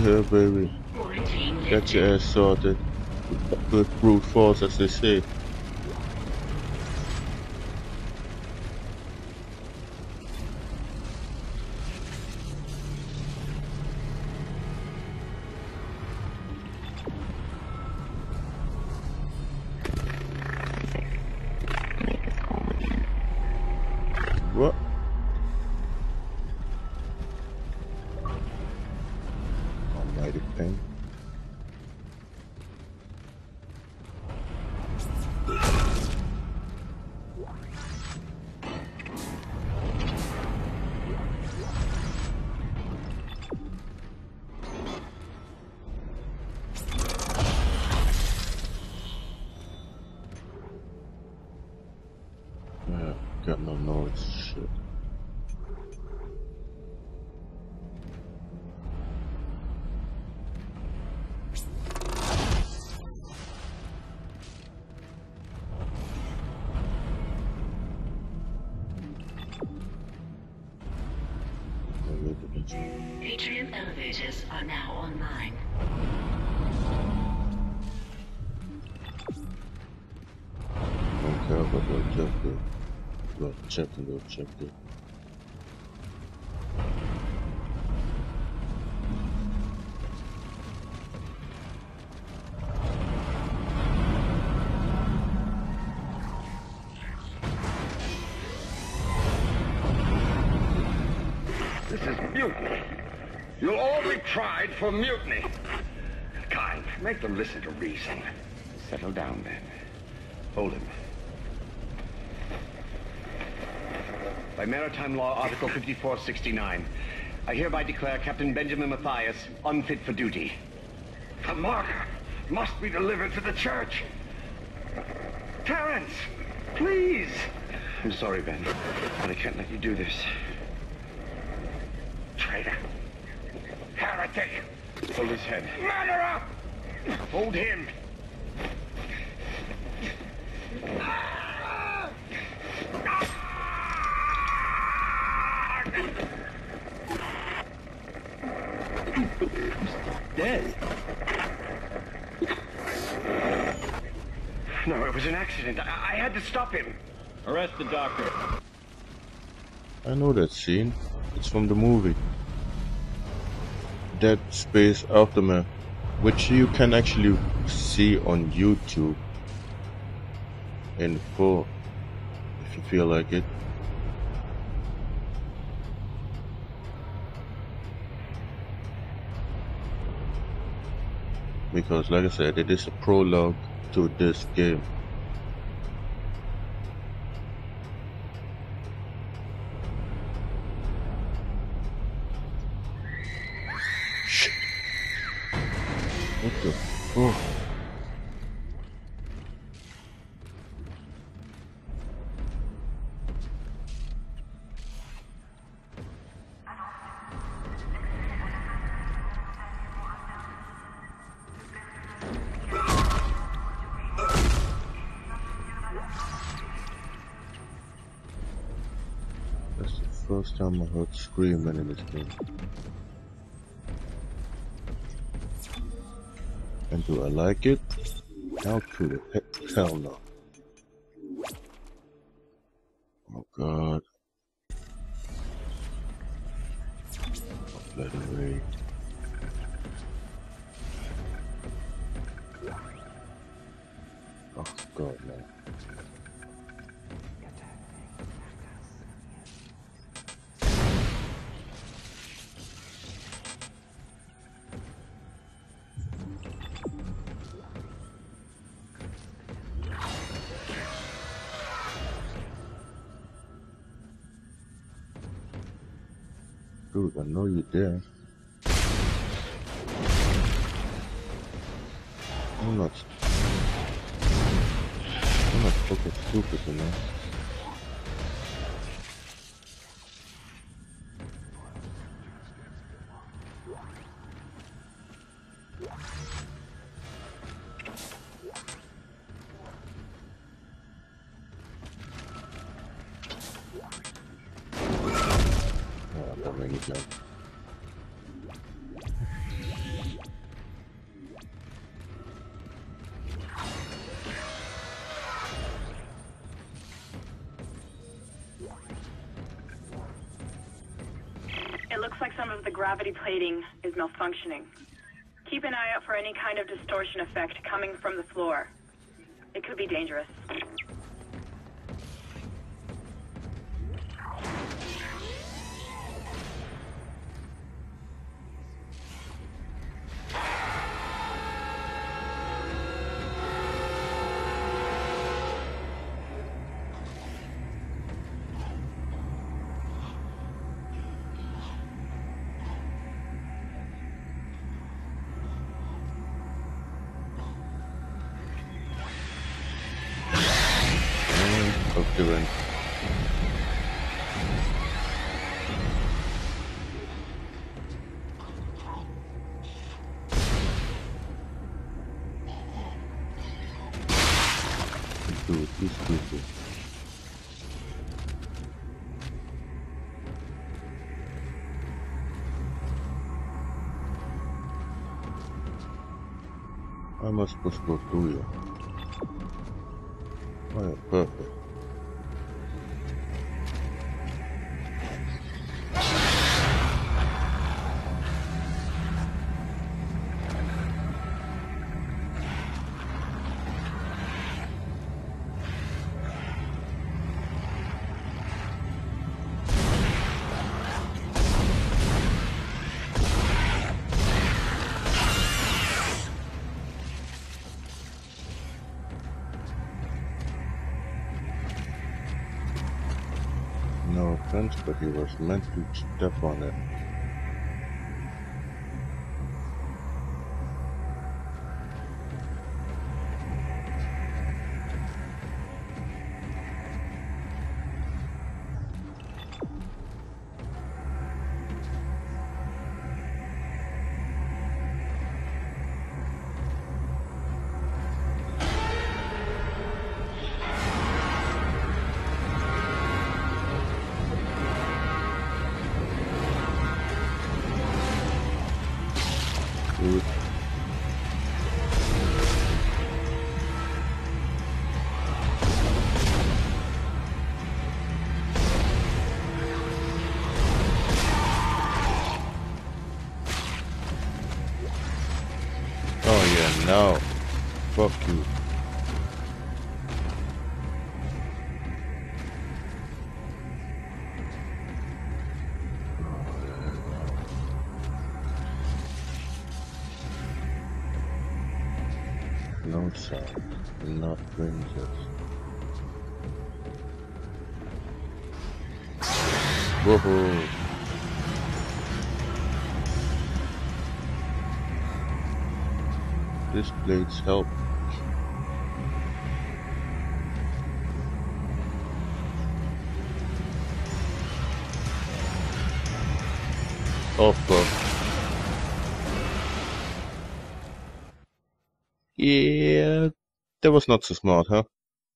here, baby. Get your ass sorted. Good brute force, as they say. What? Almighty thing. Yeah, got no noise. Shit. Atrium elevators are now online. Don't care about the objective. Well, checking the objective. This is mutiny. You'll all be tried for mutiny. Kind, make them listen to reason. Settle down, then. Hold him. By Maritime Law, Article 5469, I hereby declare Captain Benjamin Mathias unfit for duty. The marker must be delivered to the church. Terrence, please. I'm sorry, Ben, but I can't let you do this. Traitor. Heretic. Hold his head. Murderer! Hold him. Dead. No, it was an accident. I had to stop him. Arrest the doctor. I know that scene. It's from the movie Dead Space Aftermath, which you can actually see on YouTube in full if you feel like it. Because like I said, it is a prologue to this game. Shit. What the fuck? That's the first time I heard screaming in this game. And do I like it? How to the heck? Hell no. Oh god. Bloody way. Oh god, man. Dude, I know you're there. I'm not fucking stupid, you know. of the gravity plating is malfunctioning. Keep an eye out for any kind of distortion effect coming from the floor. It could be dangerous. Doing. Dude, he's stupid. How am I supposed to go through here? Oh yeah, perfect. No offense, but he was meant to step on it. Dude. Oh yeah, no. Fuck you. No sound, not princess. Whoa. This blades help. Oh fuck. Yeah, that was not so smart, huh?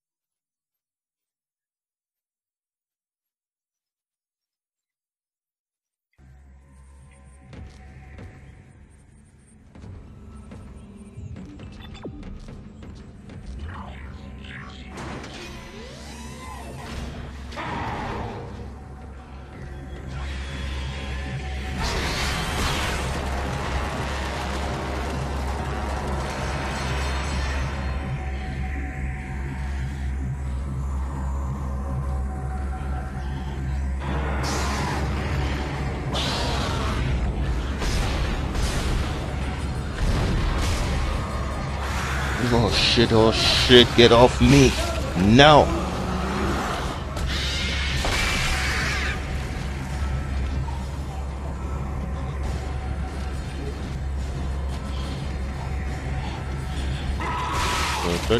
Oh shit, get off me! Now! Perfect.